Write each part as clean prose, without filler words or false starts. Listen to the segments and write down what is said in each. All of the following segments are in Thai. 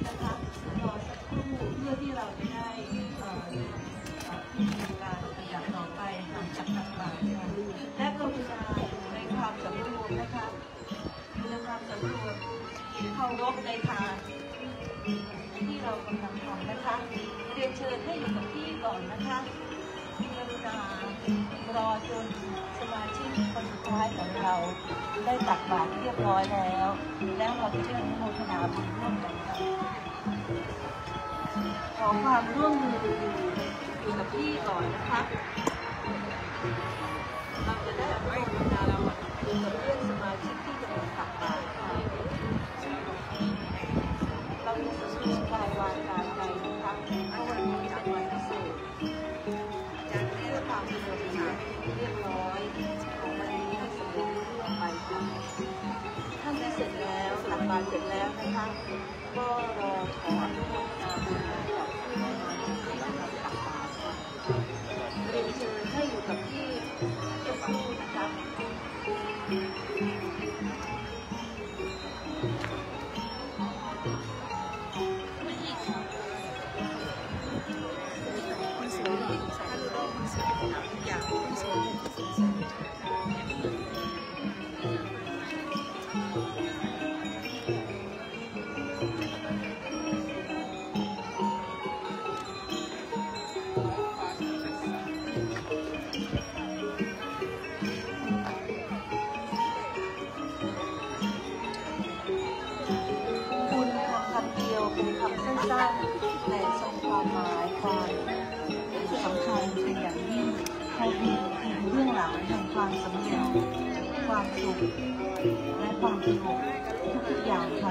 นะคะรอสักครู่เพื่อที่เราจะได้มีการขยับต่อไปหลังจากตักบาตรค่ะและกรุณาในความสำรวมนะคะในความสำรวมเคารพในทางที่เรากำลังทำนะคะเรียนเชิญให้อยู่กับที่ก่อนนะคะกรุณารอจนสมาชิกคนสุดท้ายของเราได้ตักบาตรเรียบร้อยแล้วเราจะอนุโมทนาบุญร่วมกันค่ะขอความร่วมมืออยู่กับที่ก่อนนะคะเราจะได้อนุโมทนาเรากับเพื่อนสมาชิกที่กำลังตักบาตรค่ะเราจะสู้กายวาจาใจนะคะเพราะวันนี้เป็นวันพิเศษจากที่เราทำเป็นบริษัทเรียบร้อยของวันนี้ให้สำเร็จรุ่งเรืองไปค่ะท่านได้เสร็จแล้วตักบาตรเสร็จแล้วนะคะก็รอขออนุโมทนาบุญกับผู้มาที่ได้รับตักบาตรค่ะเรียนเชิญให้อยู่กับที่ทุกผู้นะคะเป็นคำสั้นๆแต่ทรงความหมายความสำคัญเป็นอย่างยิ่งให้เป็นเรื่องหลังแห่งความสำเร็จความสุขและความสงบทุกอย่างค่ะ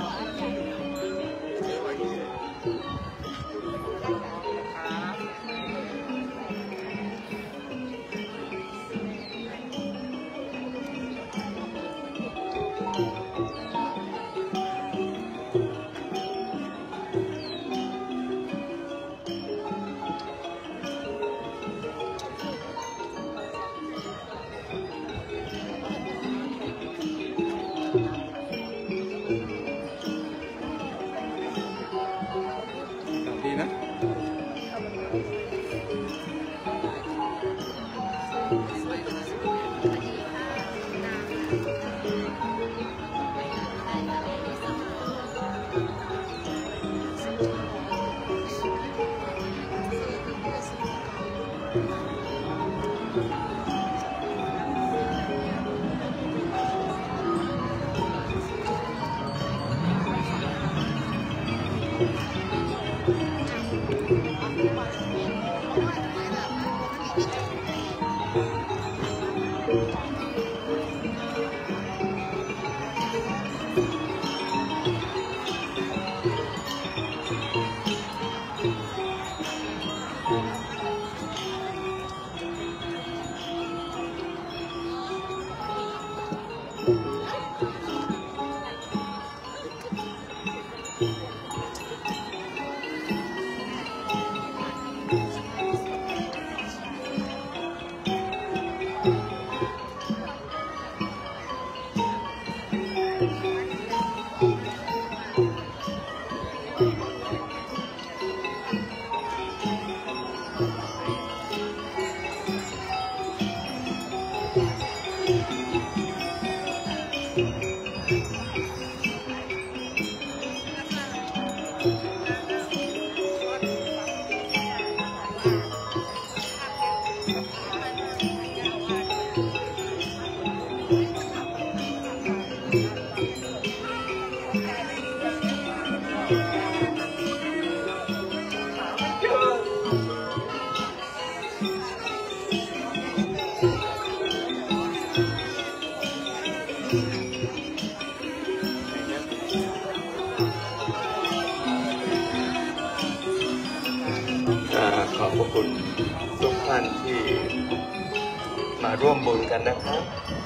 ขอบคุณทุกท่านที่มาร่วมบุญกันนะครับ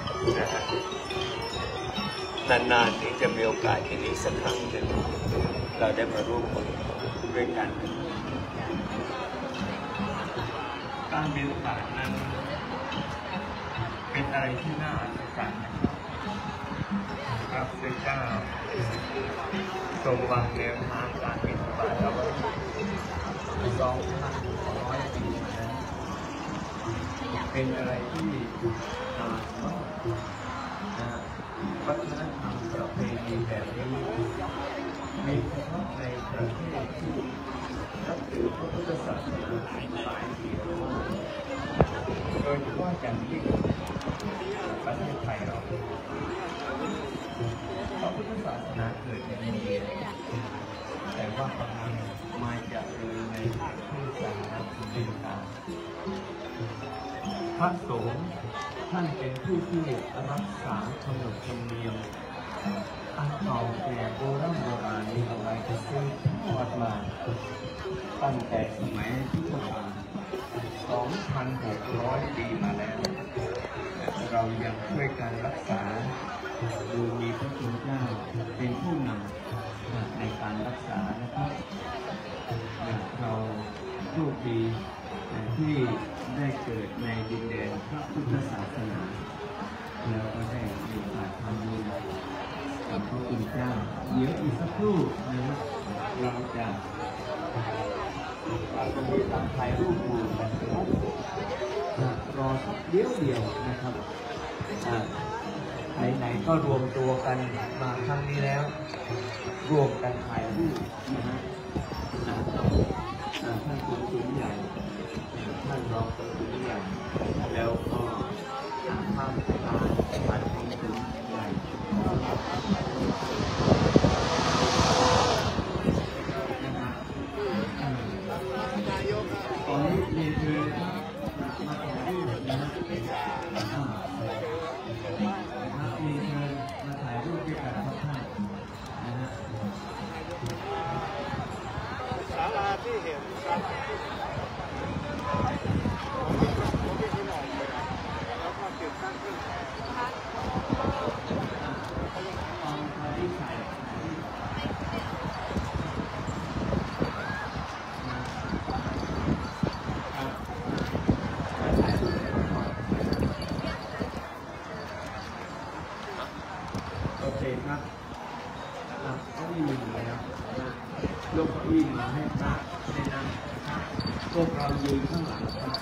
นานๆที่จะมีโอกาสอย่างนี้สักครั้งหนึ่งเราได้มาร่วมบุญด้วยกันการบิณฑบาตนั้นเป็นอะไรที่น่าอัศจรรย์พระพุทธเจ้าทรงวางแนวทางการบิณฑบาทเราก็2,200 ปีนั้นเป็นอะไรที่นานมากนะวัฒนธรรมประเพณีแบบนี้มีเฉพาะในประเทศที่นับถือพระพุทธศาสนาสายเดียวโดยเฉพาะอย่างยิ่งประเทศไทยเราพระพุทธศาสนาเกิดในอินเดียแต่ว่าบางทีมาจากเลยในพุทธศาสนาเป็นกลางพระสงฆ์ท่านเป็นผู้ที่รักษาขนบธรรมเนียมอันเก่าแก่โบราณนี้เอาไว้จะซื้อทอดมาตั้งแต่สมัยพุทธกาล 2,600 ปีมาแล้วเรายังช่วยกันรักษาโดยมีพระคุณเจ้าเป็นผู้นำในการรักษานะครับเราโชคดีที่ได้เกิดในดินแดนพระพุทธศาสนาแล้วก็ได้มีโอกาสทำบุญกับพระคุณเจ้าเดี๋ยวอีกสักครู่นะครับเราจะมีการถ่ายรูปคู่กันรอสักเดียวนะครับไหนๆก็รวมตัวกันมาครั้งนี้แล้วรวมกันถ่ายรูปนะฮะท่านคุณสุริใหญ่ท่านรองคุณสุริใหญ่แล้วก็ท่านประธานท่านคุณสุริใหญ่ตอนนี้เรียนเชิญมาถ่ายรูปนะฮะมีเชิญมาถ่ายรูปด้วยกันครับท่านนะฮะศาลาที่เห็นครับผมมีที่หน่อยเลยแล้วก็ติดตั้งขึ้นโอเคครับก็มีแล้วยกเก้าอี้มาให้พระได้นั่งพวกเรายืนข้างหลังครับ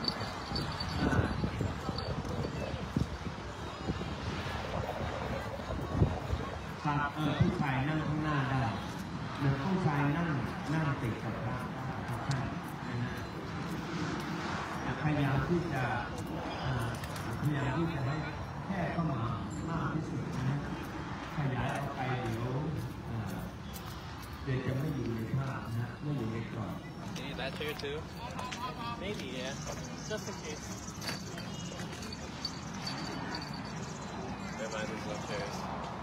ผู้ชายนั่งข้างหน้าได้ผู้ชายนั่งติดกับพระพยายามที่จะให้แค่เข้ามามากที่สุดนะขยายออกไปเดี๋ยวจะไม่อยู่ในภาพนะไม่อยู่ในกรอบ You need that chair too? Maybe, yeah. Just in case. Never mind, there's no chairs.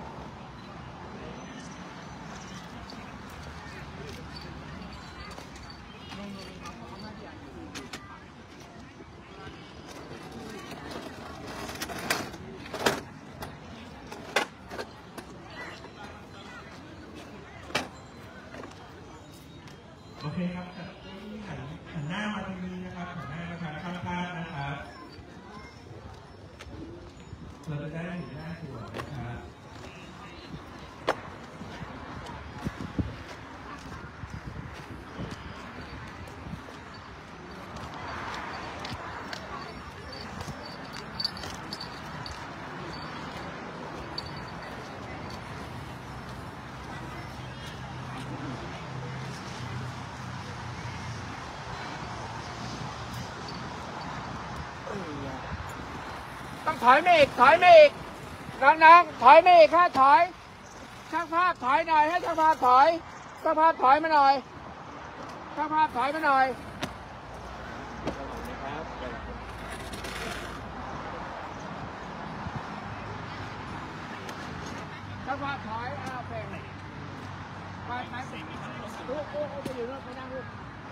โอเคครับหันหน้ามาตรงนี้นะครับหันหน้ามาทางข้างๆนะครับเราจะได้เห็นหน้าตัวนะครับต้องถอยมาอีกน้องๆถอยมาอีกค่ะถอยช่างภาพถอยหน่อยให้ช่างภาพถอยช่างภาพถอยมาหน่อยช่างภาพถอยมาหน่อยช่างภาพถอยเพลงไปลูกไปอยู่นู่นไปนั่งลูก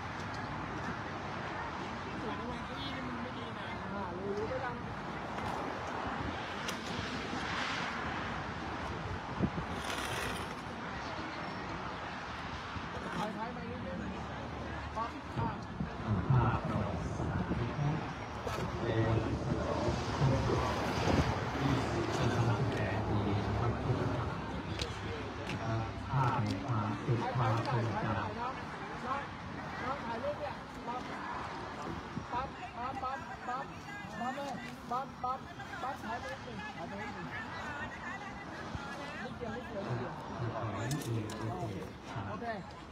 ส่วนในวันเก้าอี้นี่มันไม่ดีนะรู้ไปดังภาพประวัติศาสตร์ในวันฉลองครบรอบ20 ปีพระพุทธศาสนาภาพในความสุขความทรงจำบ๊อบถอยไปนิดนึงถอยไปนิดนึงนิดเดียวโอเค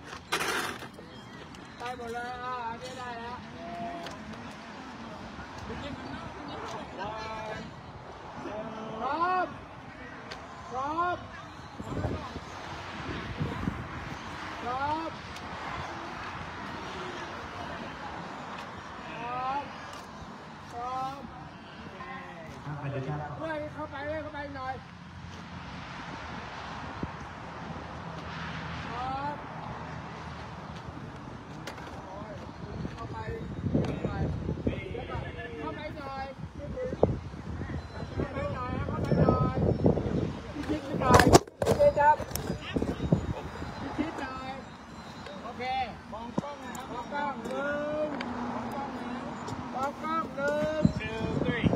ได้หมดเลยอันนี้ได้แล้วพร้อมเพื่อนเข้าไปหน่อยเข้าไปหน่อยพิชิตหน่อยครับพิชิตหน่อยโอเคมองกล้องนะครับมองกล้องหนึ่ง 2, 3.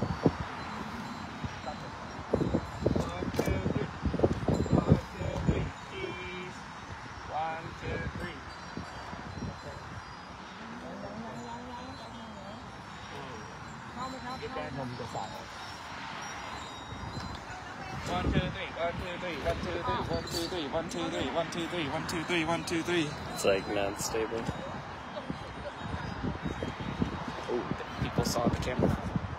นมจะสั่น 1, 2, 3. 1, 2, 3. It's like non-stable. Oh, people saw the camera.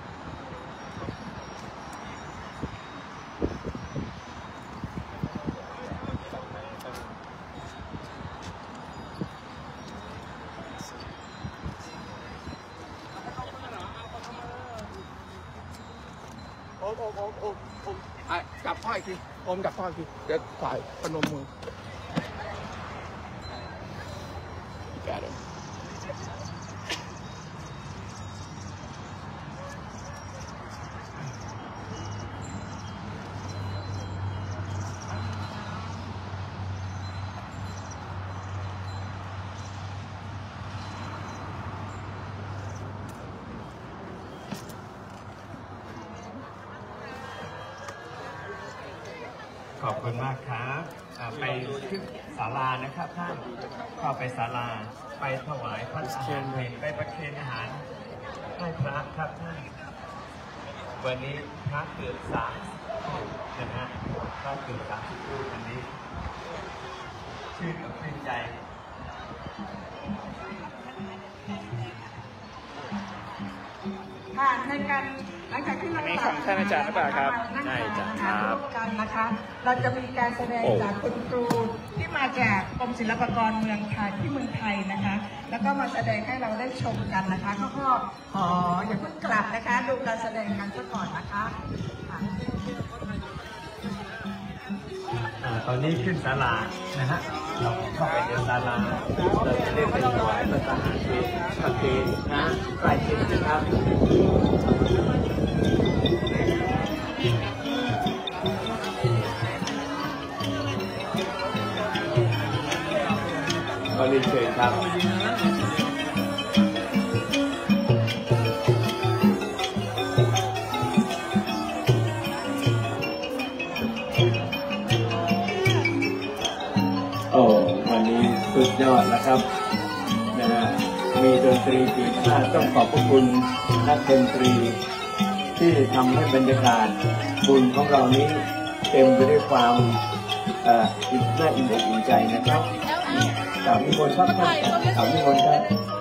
โอมจับพ่ออีกทีโอมจับพ่ออีกทีเดี๋ยวถ่ายพนมมือ Got him. ขอบคุณมากครับไปที่ศาลานะครับท่านเข้าไปศาลาไปถวายพระอาหารเพลไปประเคนอาหารให้พระครับท่านวันนี้พระเกือบ30นะฮะพระเกือบ30รูปวันนี้ชื่นกับชื่นใจค่ะในการหลังจากที่เราอันนี้ของท่านอาจารย์หรือเปล่าครับใช่จ้ะครับกันนะคะ เราจะมีการแสดงจากคุณครูที่มาจากกรมศิลปากรเมืองไทยที่เมืองไทยนะคะ แล้วก็มาแสดงให้เราได้ชมกันนะคะก็ขออย่าเพิ่งกลับนะคะดูการแสดงกันซะก่อนนะคะค่ะตอนนี้ขึ้นศาลานะฮะเราเข้าไปในศาลาเราจะได้ไปถวายพระทหารประเพณีนะใกล้ชิดนะครับขอเรียนเชิญครับวันนี้สุดยอดนะครับนะฮะมีดนตรีปีชาติต้องขอบพระคุณนักดนตรีที่ทำให้บรรยากาศบุญของเรานี้เต็มไปด้วยความน่าอิ่มอกอิ่มใจนะครับขอบคุณครับท่านขอบคุณครับ